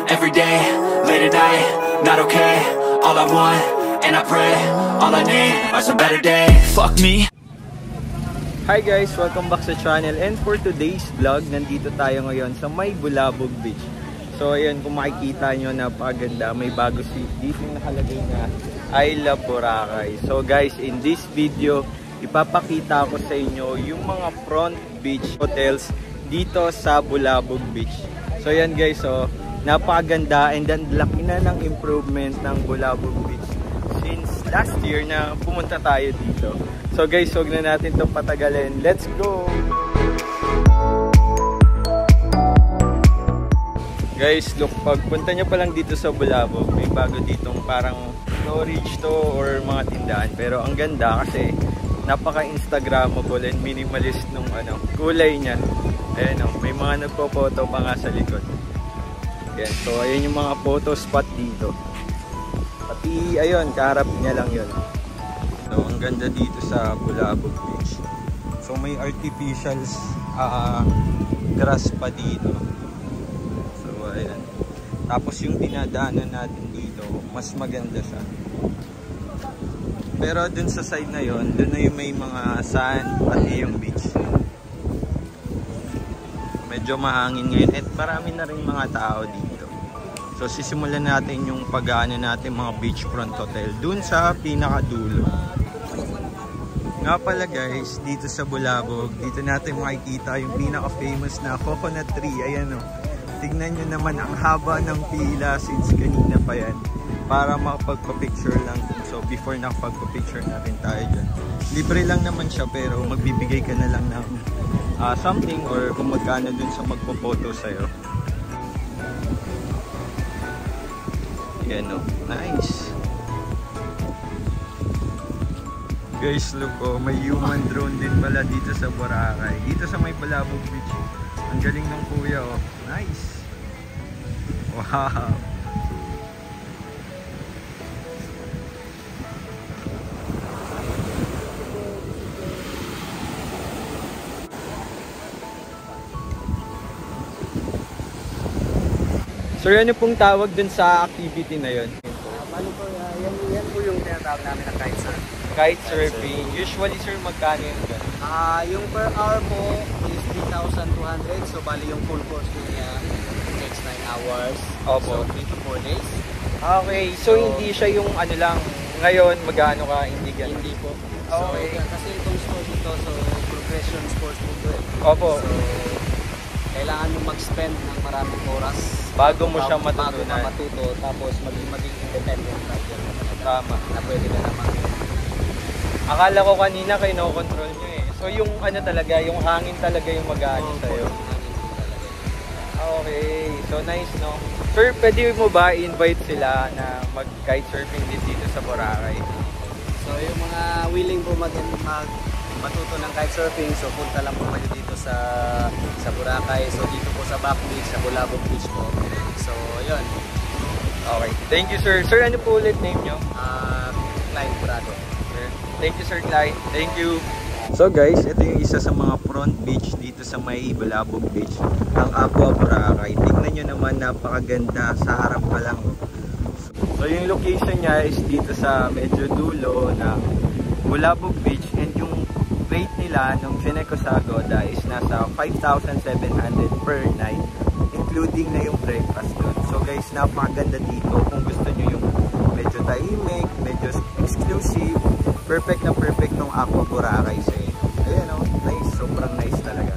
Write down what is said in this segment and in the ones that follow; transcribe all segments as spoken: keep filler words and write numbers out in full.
every day, late at night, not okay. All I want, and I pray, all I need are some better days. Fuck me. Hi guys! Welcome back sa channel, and for today's vlog, nandito tayo ngayon sa May Bulabog Beach. So ayun, kung makikita nyo, napakaganda. May bago si dito nakalagay na I Love Boracay. So guys, in this video, ipapakita ko sa inyo yung mga front beach hotels dito sa Bulabog Beach. So yan guys, so napakaganda, and then laki na ng improvement ng Bulabog Beach since last year na pumunta tayo dito. So guys, huwag na natin itong patagalin. Let's go! Guys, look, pagpunta nyo pa lang dito sa Bulabog, may bago ditong parang storage to or mga tindahan. Pero ang ganda kasi napaka-instagrammable and minimalist nung ano, kulay niya. Ayan o, may mga nagpo-photo pa nga sa likod. Ayan, so ayan yung mga photo spot dito. Pati ayun, kaharap niya lang yun. So, ang ganda dito sa Bulabog Beach. So, may artificial uh, grass pa dito. So, ayan. Tapos yung dinadaanan natin dito, mas maganda siya. Pero dun sa side na yon, dun na yung may mga sand, pati yung beach. Medyo mahangin ngayon at marami na rin mga tao dito. So, sisimulan natin yung pag-aano natin mga beachfront hotel dun sa pinakadulo. Nga pala guys, dito sa Bulabog, dito natin makikita yung pinaka-famous na coconut tree. Ayan o. Tignan nyo naman ang haba ng pila since kanina pa yan. Para makapagpa-picture lang. So before nakapagpa-picture na rin tayo dyan. Libre lang naman siya pero magbibigay ka na lang ng uh, something or kung magkano dun sa magpo-photo sa'yo. Ayan o. Nice. Guys, look oh, may human drone din pala dito sa Boracay. Dito sa May Bulabog Beach. Ang galing ng kuya oh. Nice. Wow. So ano pong tawag dun sa activity na yun? Ano po, uh, yan, yan po yung tinatawag namin na kitesurf. Kite surfing. Usually sir, magkano yun? Ah, uh, yung per hour po is three thousand two hundred. So bali yung full course po niya takes nine hours. Opo. So three to four days. Okay, so, so hindi siya yung ano lang, ngayon magano ka, hindi ganun? Hindi po. Okay. So, kasi itong sport ito, so progression sports po ito eh. Opo. So, kailangan mo mag-spend ng maraming oras bago mo siya matutunan. Bago ka matuto, tapos maging maging independent rider. Tama. Na pwede ka naman. Akala ko kanina kayo no-control nyo eh. So yung ano talaga, yung hangin talaga yung mag-aano oh, sa'yo. Hangin po talaga. Okay, so nice no. Sir, pwede mo ba i-invite sila na mag-kitesurfing din dito sa Boracay? So yung mga willing po mag, mag matuto ng kitesurfing, so punta lang po kayo dito sa sa Boracay. So dito po sa Back Beach, sa Bulabog Beach po. So yun. Okay, thank you sir. Sir, ano po ulit name nyo? Uh, Clyde Prado. Thank you Sir Clyde. Thank you. So guys, ito yung isa sa mga front beach dito sa May Bulabog Beach. Ang Aqua Boracay. Tingnan nyo naman, napakaganda sa harap pa lang. So yung location niya is dito sa medyo dulo ng Bulabog Beach, and yung rate nila nung chinek ko sa Agoda is nasa five thousand seven hundred per night, including na yung breakfast doon. So guys, napakaganda dito kung gusto nyo yung medyo tahimik, medyo exclusive. Perfect na perfect nung Aqua Boracay sa inyo. Ayan o, nice. Sobrang nice talaga.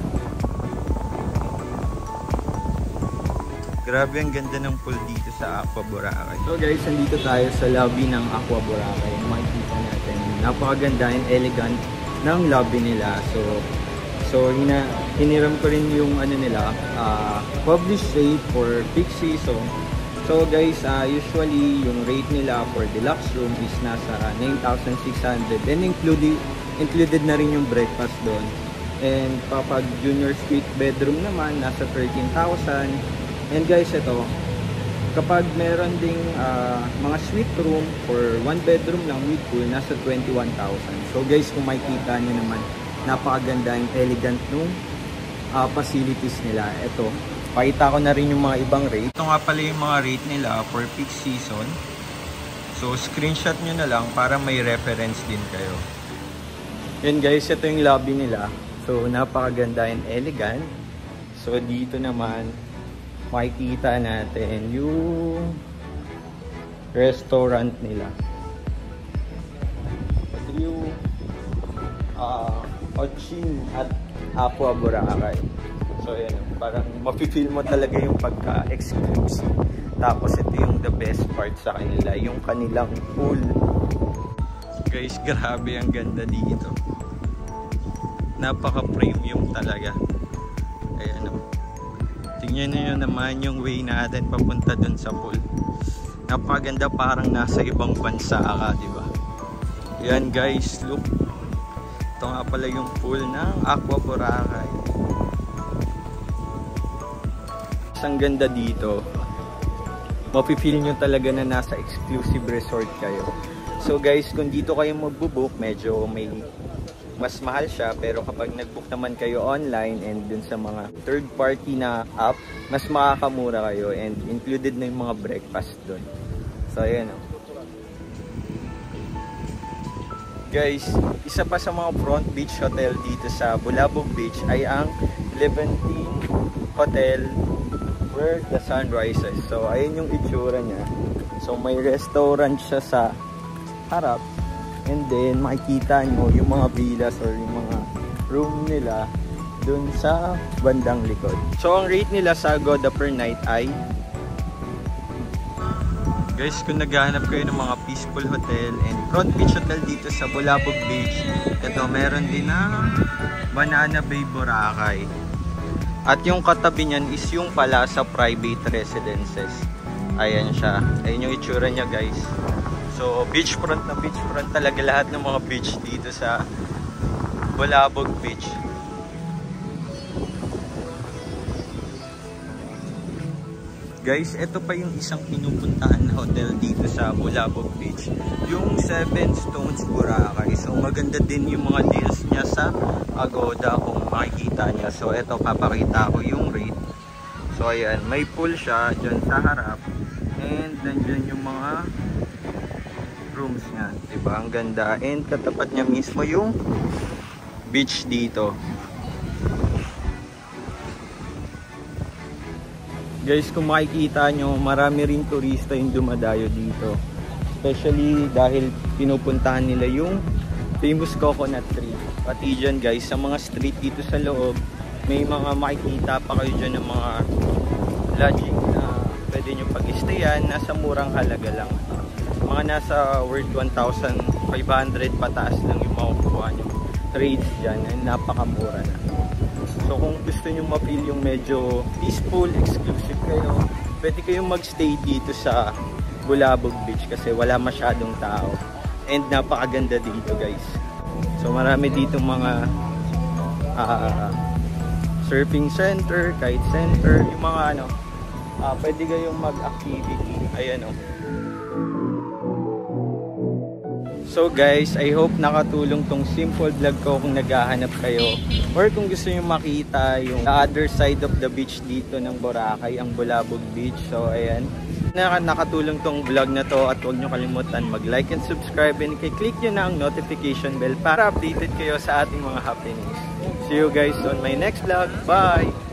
Grabe ang ganda ng pool dito sa Aqua Boracay. So guys, nandito tayo sa lobby ng Aqua Boracay. Makikita natin, napakaganda and elegant ng lobby nila. So, so hina, hiniram ko rin yung ano nila, uh, published rate for peak season. So guys, uh, usually yung rate nila for deluxe room is nasa nine thousand six hundred, and included, included na rin yung breakfast doon. And kapag junior suite bedroom naman, nasa thirteen thousand. And guys, ito, kapag meron ding uh, mga suite room for one bedroom lang with pool, nasa twenty-one thousand. So guys, kung makikita nyo naman, napakaganda and elegant nung uh, facilities nila. Ito, pakita ko na rin yung mga ibang rate. Ito nga pala yung mga rate nila for peak season. So screenshot nyo na lang para may reference din kayo. Yun guys, ito yung lobby nila. So napakaganda and elegant. So dito naman makikita natin yung restaurant nila. Ito yung uh, Ochin at Aqua Boracay. So yan, parang mafe-feel mo talaga yung pagka-exclusive. Tapos ito yung the best part sa kanila, yung kanilang pool. Guys, grabe ang ganda dito. Napaka-premium talaga. Ayan o. Tingnan nyo naman yung way natin papunta dun sa pool. Napakaganda, parang nasa ibang bansa ka, diba? Ayan guys, look. Ito nga pala yung pool ng Aqua Boracay. Ang ganda dito. Mafe-feel nyo talaga na nasa exclusive resort kayo. So guys, kung dito kayo magbo-book, medyo may mas mahal siya, pero kapag nag-book naman kayo online and dun sa mga third party na app, mas makakamura kayo and included na yung mga breakfast dun. So ayan o. Guys, isa pa sa mga front beach hotel dito sa Bulabog Beach ay ang Levantine Hotel where the sun rises. So ayun yung itsura niya. So may restaurant siya sa harap. And then makikita nyo yung mga villas or yung mga room nila dun sa bandang likod. So ang rate nila sa Agoda per night ay, guys, kung naghahanap kayo ng mga peaceful hotel and front beach hotel dito sa Bulabog Beach, ito meron din ng Banana Bay Boracay. At yung katabi niyan is yung Palasa Private Residences. Ayan siya. Ayan yung itsura niya guys. So beachfront na beachfront talaga lahat ng mga beach dito sa Bulabog Beach. Guys, ito pa yung isang pinupuntahan na hotel dito sa Bulabog Beach, yung Seven Stones Boracay. So maganda din yung mga deals niya sa Agoda kung makikita niya. So ito, papakita ko yung rate. So ayan, may pool siya dyan sa harap and nandyan yung mga rooms niya, diba? Ang ganda, and katapat niya mismo yung beach dito. Guys, kung makikita nyo, marami rin turista yung dumadayo dito. Especially dahil pinupuntahan nila yung famous coconut tree. Pati dyan guys, sa mga street dito sa loob, may mga makikita pa kayo dyan ng mga lodging na pwede nyo pag-stayan. Nasa murang halaga lang. Mga nasa worth one thousand five hundred pataas lang yung makukuha nyo rates dyan. And napakamura na. So kung gusto nyo ma-feel yung medyo peaceful, exclusive kayo, pwede kayong magstay dito sa Bulabog Beach kasi wala masyadong tao. And napakaganda dito guys. So marami dito mga uh, surfing center, kite center, yung mga ano, uh, pwede kayong mag-activity. Ayan o. So guys, I hope nakatulong tong simple vlog ko kung naghahanap kayo or kung gusto nyo makita yung the other side of the beach dito ng Boracay, ang Bulabog Beach. So ayan, nakatulong tong vlog na to at huwag nyo kalimutan mag-like and subscribe and i-click nyo na ang notification bell para updated kayo sa ating mga happenings. See you guys on my next vlog. Bye!